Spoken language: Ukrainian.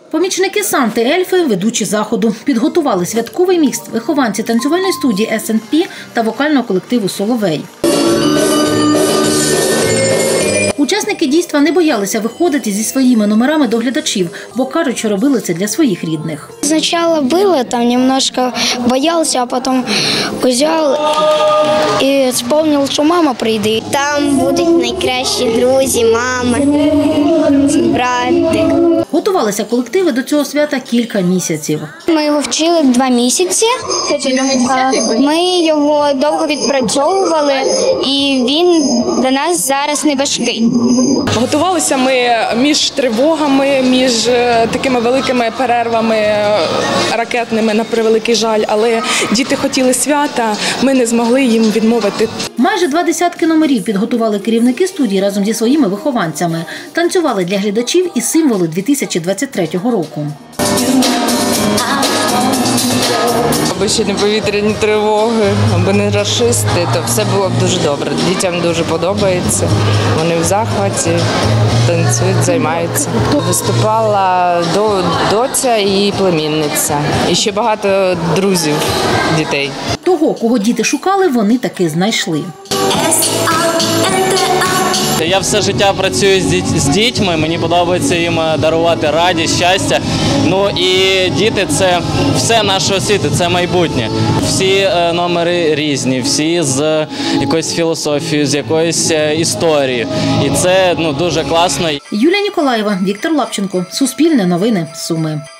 Помічники Санти, ельфи, ведучі заходу. Підготували святковий мікс вихованці танцювальної студії СНП та вокального колективу «Соловей». Учасники дійства не боялися виходити зі своїми номерами до глядачів, бо кажуть, що робили це для своїх рідних. Спочатку було, там немножко боявся, а потім взяв і згадав, що мама прийде. Там будуть найкращі друзі, мама, брати. Готувалися колективи до цього свята кілька місяців. Ми його вчили 2 місяці, ми його довго відпрацьовували, і він для нас зараз не важкий. Готувалися ми між тривогами, між такими великими перервами ракетними, на превеликий жаль, але діти хотіли свята, ми не змогли їм відмовити. Майже 20 номерів підготували керівники студії разом зі своїми вихованцями. Танцювали для глядачів і символи 2023 року. Аби ще не повітряні тривоги, аби не рашисти, то все було б дуже добре. Дітям дуже подобається, вони в захваті, танцюють, займаються. Виступала доця і племінниця, і ще багато друзів дітей. Того, кого діти шукали, вони таки знайшли. Я все життя працюю з дітьми, мені подобається їм дарувати радість, щастя. Ну і діти – це все наша освіта, це майбутнє. Всі номери різні, всі з якоюсь філософією, з якоюсь історією. І це дуже класно. Юлія Ніколаєва, Віктор Лапченко. Суспільне новини. Суми.